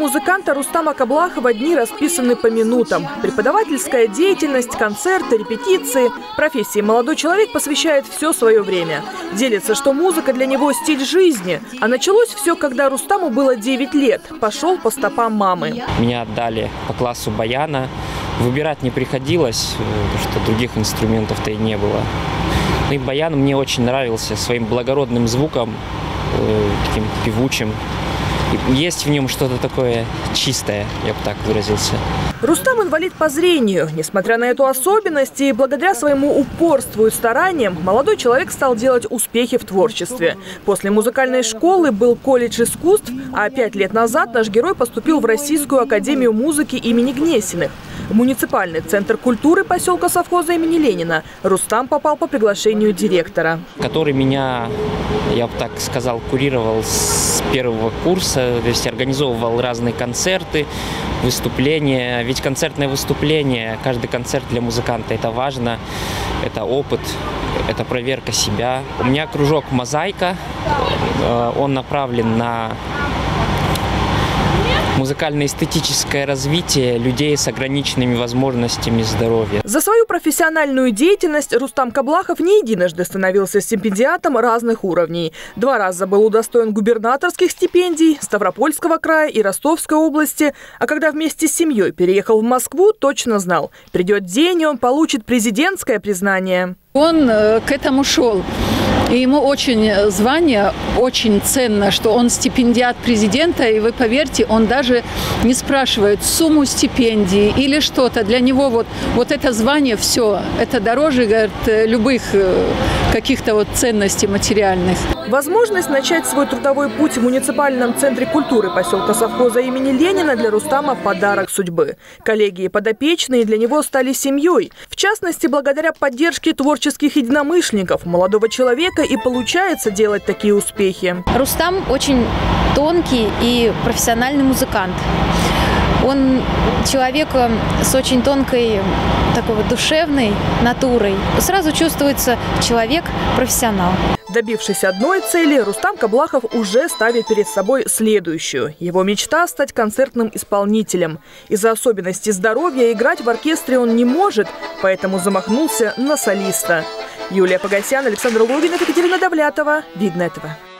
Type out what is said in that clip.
музыканта Рустама Каблахова дни расписаны по минутам. Преподавательская деятельность, концерты, репетиции. Профессии молодой человек посвящает все свое время. Делится, что музыка для него стиль жизни. А началось все, когда Рустаму было 9 лет. Пошел по стопам мамы. Меня отдали по классу баяна. Выбирать не приходилось, потому что других инструментов-то и не было. И баян мне очень нравился своим благородным звуком, таким певучим. Есть в нем что-то такое чистое, я бы так выразился. Рустам инвалид по зрению. Несмотря на эту особенность и благодаря своему упорству и стараниям, молодой человек стал делать успехи в творчестве. После музыкальной школы был колледж искусств, а 5 лет назад наш герой поступил в Российскую академию музыки имени Гнесиных. В муниципальный центр культуры поселка совхоза имени Ленина Рустам попал по приглашению директора. Который меня, я бы так сказал, курировал с первого курса, то есть организовывал разные концерты, выступления. Ведь концертное выступление, каждый концерт для музыканта – это важно, это опыт, это проверка себя. У меня кружок «Мозаика», он направлен на музыкально-эстетическое развитие людей с ограниченными возможностями здоровья. За свою профессиональную деятельность Рустам Каблахов не единожды становился стипендиатом разных уровней. 2 раза был удостоен губернаторских стипендий Ставропольского края и Ростовской области. А когда вместе с семьей переехал в Москву, точно знал – придет день, и он получит президентское признание. Он к этому шел. И ему очень звание очень ценно, что он стипендиат президента. И вы поверьте, он даже не спрашивает сумму стипендии или что-то. Для него вот это звание все. Это дороже, говорит, любых каких-то ценностей материальных. Возможность начать свой трудовой путь в муниципальном центре культуры поселка совхоза имени Ленина для Рустама – подарок судьбы. Коллеги и подопечные для него стали семьей. В частности, благодаря поддержке творческих единомышленников молодого человека и получается делать такие успехи. Рустам очень тонкий и профессиональный музыкант. Он человек с очень тонкой, такой душевной натурой. Сразу чувствуется человек-профессионал. Добившись одной цели, Рустам Каблахов уже ставит перед собой следующую. Его мечта – стать концертным исполнителем. Из-за особенностей здоровья играть в оркестре он не может, поэтому замахнулся на солиста. Юлия Погосян, Александр Логинов, Екатерина Давлятова. Видно этого.